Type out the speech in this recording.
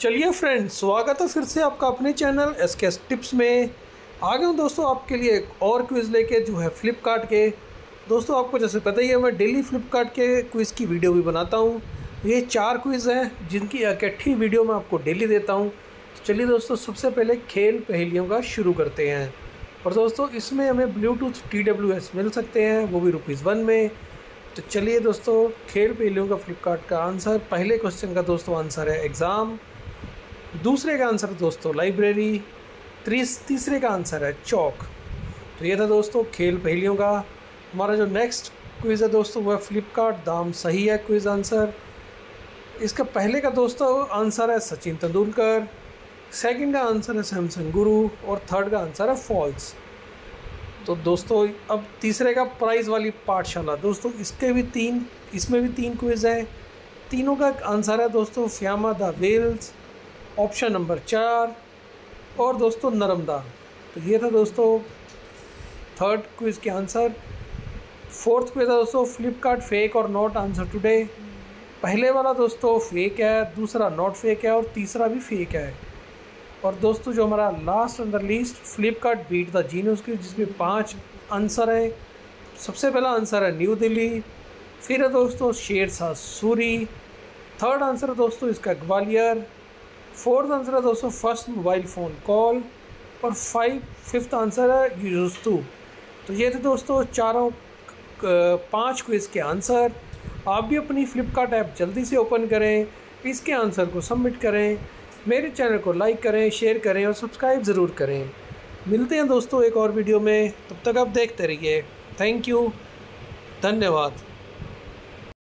चलिए फ्रेंड्स, स्वागत है फिर से आपका अपने चैनल एसके टिप्स में। आ गए हूँ दोस्तों आपके लिए एक और क्विज़ लेके, जो है फ्लिपकार्ट के। दोस्तों आपको जैसे पता ही है, मैं डेली फ्लिपकार्ट के क्विज़ की वीडियो भी बनाता हूँ। ये 4 क्विज़ हैं जिनकी इकट्ठी वीडियो मैं आपको डेली देता हूँ। तो चलिए दोस्तों, सबसे पहले खेल पहेलियों का शुरू करते हैं। और दोस्तों इसमें हमें ब्लूटूथ TWS मिल सकते हैं, वो भी ₹1 में। तो चलिए दोस्तों, खेल पहेलियों का फ्लिपकार्ट का आंसर, पहले क्वेश्चन का दोस्तों आंसर है एग्ज़ाम, दूसरे का आंसर दोस्तों लाइब्रेरी, तीसरे का आंसर है चौक। तो ये था दोस्तों खेल पहेलियों का। हमारा जो नेक्स्ट क्विज़ है दोस्तों, वह फ्लिपकार्ट दाम सही है क्विज़ आंसर। इसका पहले का दोस्तों आंसर है सचिन तेंदुलकर, सेकंड का आंसर है सैमसंग गुरु और थर्ड का आंसर है फॉल्स। तो दोस्तों अब तीसरे का प्राइज़ वाली पाठशाला दोस्तों, इसमें भी तीन क्विज़ हैं। तीनों का आंसर है दोस्तों फ्यामा द वेल्स, ऑप्शन नंबर 4 और दोस्तों नर्मदा। तो ये था दोस्तों थर्ड क्विज़ के आंसर। फोर्थ क्विज़ है दोस्तों फ्लिपकार्ट फेक और नॉट आंसर टुडे। पहले वाला दोस्तों फेक है, दूसरा नॉट फेक है और तीसरा भी फेक है। और दोस्तों जो हमारा last and the least Flipkart beat the genius quiz, जिसमें 5 आंसर है। सबसे पहला आंसर है न्यू दिल्ली, फिर है दोस्तों शेरशाह सूरी, थर्ड आंसर है दोस्तों इसका ग्वालियर, फोर्थ आंसर है दोस्तों फर्स्ट मोबाइल फ़ोन कॉल और फिफ्थ आंसर है यूज़टू। तो ये थे दोस्तों 5 क्विज़ के आंसर। आप भी अपनी फ्लिपकार्ट ऐप जल्दी से ओपन करें, इसके आंसर को सबमिट करें, मेरे चैनल को लाइक करें, शेयर करें और सब्सक्राइब ज़रूर करें। मिलते हैं दोस्तों एक और वीडियो में, तब तक आप देखते रहिए। थैंक यू, धन्यवाद।